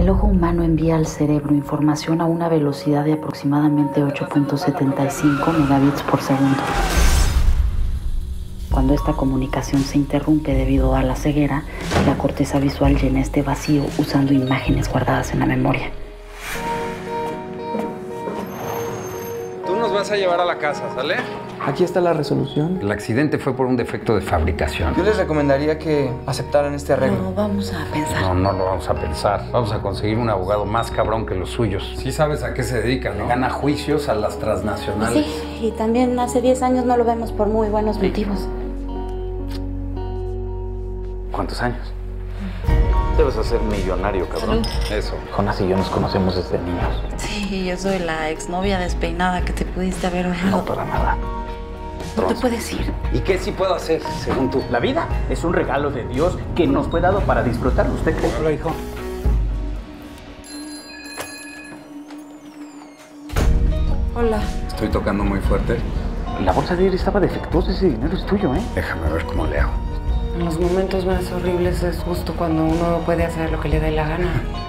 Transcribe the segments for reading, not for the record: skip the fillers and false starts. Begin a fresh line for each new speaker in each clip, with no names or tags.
El ojo humano envía al cerebro información a una velocidad de aproximadamente 8.75 megabits por segundo. Cuando esta comunicación se interrumpe debido a la ceguera, la corteza visual llena este vacío usando imágenes guardadas en la memoria.
Tú nos vas a llevar a la casa, ¿sale?
Aquí está la resolución.
El accidente fue por un defecto de fabricación.
Yo les recomendaría que aceptaran este arreglo.
No, vamos a pensar.
No lo vamos a pensar. Vamos a conseguir un abogado más cabrón que los suyos. Sí sabes a qué se dedica, ¿no? Gana juicios a las transnacionales.
Sí, y también hace 10 años no lo vemos por muy buenos motivos.
¿Cuántos años?
Debes ser millonario, cabrón.
Salud.
Eso.
Jonas y yo nos conocemos desde niños.
Sí, yo soy la exnovia despeinada que te pudiste haber
No
ahorrado.
para nada.
No te puedes ir.
¿Y qué sí puedo hacer, según tú?
La vida es un regalo de Dios que nos fue dado para disfrutarlo. ¿Usted cree?
Hola, hijo.
Hola.
Estoy tocando muy fuerte.
La bolsa de ayer estaba defectuosa. Ese dinero es tuyo, ¿eh?
Déjame ver cómo le hago.
En los momentos más horribles es justo cuando uno puede hacer lo que le dé la gana.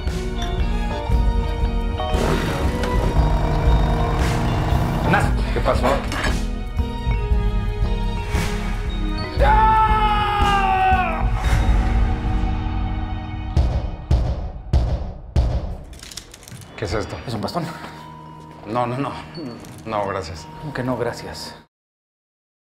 ¿Qué pasó? ¿Qué es esto?
Es un bastón.
No, gracias.
Aunque no, gracias.